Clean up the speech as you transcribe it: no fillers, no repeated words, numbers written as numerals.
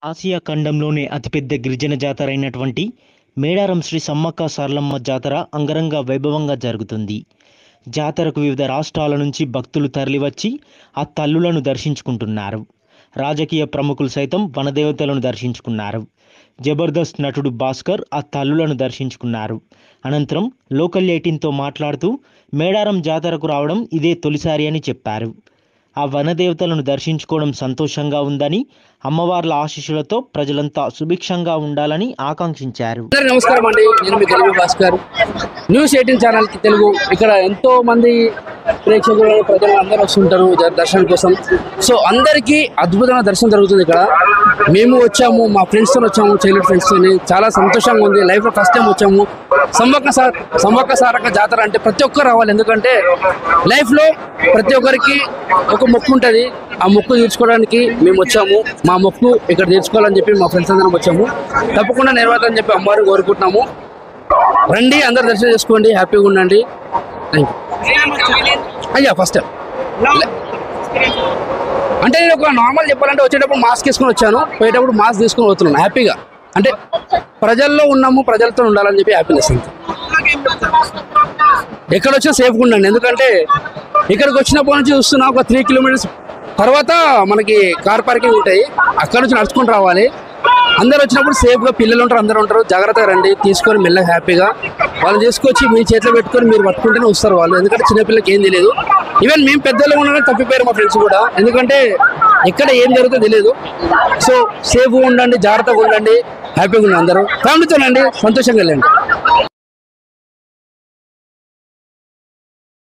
Asia ఖండంలోనే అతిపెద్ద గిరిజన జాతర అయినటువంటి మేడారం శ్రీ సమ్మక్క సారలమ్మ జాతర అంగరంగ వైభవంగా జరుగుతుంది. జాతరకు వివిధ రాష్ట్రాల నుంచి భక్తులు తరలివచ్చి ఆ తల్లులను దర్శించుకుంటున్నారు. రాజకీయ ప్రముఖులు సైతం వనదేవతలను దర్శించుకున్నారు. జబర్దస్త్ నటుడు భాస్కర్ ఆ తల్లులను దర్శించుకున్నారు. అనంతరం లోకల్ 18తో మాట్లాడుతూ మేడారం జాతరకు రావడం ఇదే తొలిసారి అని చెప్పారు. ఆ వనదేవతలను దర్శించుకోవడం సంతోషంగా ఉందని, అమ్మవార్ల ఆశీస్సులతో ప్రజలంతా సుభిక్షంగా ఉండాలని ఆకాంక్షించారు. నమస్కారం అండి, నేను మీ తెలుగు భాస్కర్, న్యూస్ 18 ఛానల్ కి తెలుగు. ఇక్కడ ఎంతో మంది ప్రేక్షకులు ప్రజలు అందరూ వస్తుంటారు దర్శనం కోసం. సో అందరికీ అద్భుతమైన దర్శనం జరుగుతుంది. ఇక్కడ మేము వచ్చాము, మా ఫ్రెండ్స్తో వచ్చాము, చైల్డ్హుడ్ ఫ్రెండ్స్తో. చాలా సంతోషంగా ఉంది. లైఫ్లో ఫస్ట్ టైం వచ్చాము. సమ్మక్క సారక్క జాతర అంటే ప్రతి ఒక్కరు రావాలి. ఎందుకంటే లైఫ్లో ప్రతి ఒక్కరికి ఒక మొక్కు ఉంటుంది. ఆ మొక్కు తీర్చుకోవడానికి మేము వచ్చాము. మా మొక్కు ఇక్కడ తీర్చుకోవాలని చెప్పి మా ఫ్రెండ్స్ అందరం వచ్చాము. తప్పకుండా నెరవేర్తాలని చెప్పి అమ్మవారిని కోరుకుంటున్నాము. రండి, అందరు దర్శనం చేసుకోండి, హ్యాపీగా ఉండండి. Thank you. అయ్యా ఫస్ట్ టైం అంటే నేను ఒక నార్మల్ చెప్పాలంటే వచ్చేటప్పుడు మాస్క్ వేసుకొని వచ్చాను, పోయేటప్పుడు మాస్క్ తీసుకొని పోతున్నాను హ్యాపీగా. అంటే ప్రజల్లో ఉన్నాము, ప్రజలతో ఉండాలని చెప్పి హ్యాపీనెస్. అంతే, ఎక్కడ వచ్చినా సేఫ్గా ఉండండి. ఎందుకంటే ఇక్కడికి వచ్చినప్పటి నుంచి చూస్తున్నా ఒక 3 కిలోమీటర్స్ తర్వాత మనకి కార్ పార్కింగ్ ఉంటాయి, అక్కడ నుంచి నడుచుకుంటూ రావాలి. అందరు వచ్చినప్పుడు సేఫ్గా, పిల్లలు ఉంటారు, అందరూ ఉంటారు, జాగ్రత్తగా రండి. తీసుకొని మెల్లగా హ్యాపీగా వాళ్ళని తీసుకొచ్చి మీ చేతిలో పెట్టుకొని మీరు పట్టుకుంటేనే వస్తారు వాళ్ళు. ఎందుకంటే చిన్నపిల్లలకి ఏం తెలియదు. ఈవెన్ మేము పెద్దలు ఉండగానే తప్పిపోయారు మా ఫ్రెండ్స్ కూడా. ఎందుకంటే ఎక్కడ ఏం జరుగుతుందో తెలియదు. సో సేఫ్గా ఉండండి, జాగ్రత్తగా ఉండండి, హ్యాపీగా ఉండండి. అందరూ ఫ్యామిలీతో రండి, సంతోషంగా వెళ్ళండి.